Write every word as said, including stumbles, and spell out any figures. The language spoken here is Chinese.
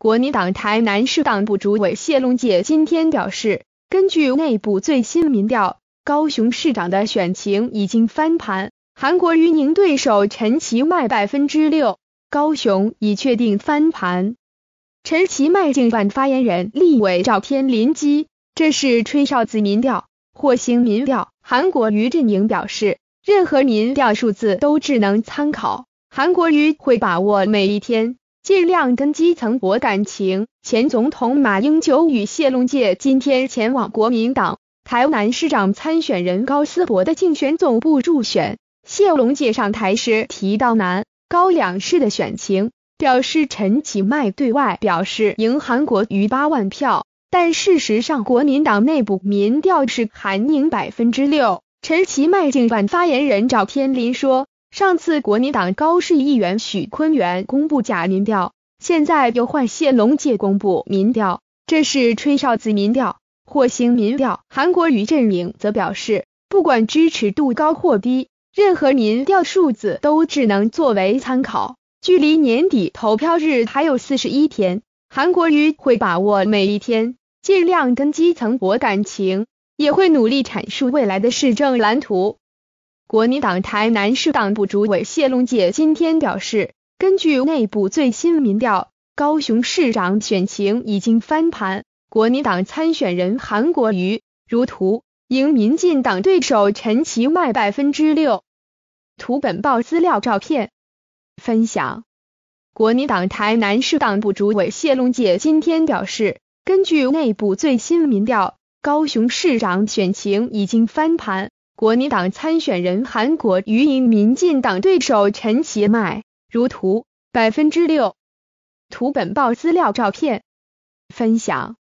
国民党台南市党部主委谢龙介今天表示，根据内部最新民调，高雄市长的选情已经翻盘，韩国瑜赢对手陈其迈 百分之六， 高雄已确定翻盘。陈其迈竞办发言人立委赵天麟基，这是吹哨子民调，或星民调。韩国瑜阵营表示，任何民调数字都只能参考，韩国瑜会把握每一天，尽量跟基层博感情。前总统马英九与谢龙介今天前往国民党台南市长参选人高思博的竞选总部助选。谢龙介上台时提到南高两市的选情，表示陈其迈对外表示赢韩国瑜八万票，但事实上国民党内部民调是韩赢 百分之六。 陈其迈竞办发言人赵天麟说，上次国民党高市议员许坤元公布假民调，现在又换谢龙介公布民调，这是吹哨子民调，或星民调。韩国瑜阵营则表示，不管支持度高或低，任何民调数字都只能作为参考。距离年底投票日还有四十一天，韩国瑜会把握每一天，尽量跟基层博感情，也会努力阐述未来的市政蓝图。国民党台南市党部主委谢龙介今天表示，根据内部最新民调，高雄市长选情已经翻盘，国民党参选人韩国瑜如图，赢民进党对手陈其迈 百分之六。 图本报资料照片分享。国民党台南市党部主委谢龙介今天表示，根据内部最新民调，高雄市长选情已经翻盘，国民党参选人韩国瑜赢民进党对手陈其迈如图 百分之六。 图本报资料照片分享。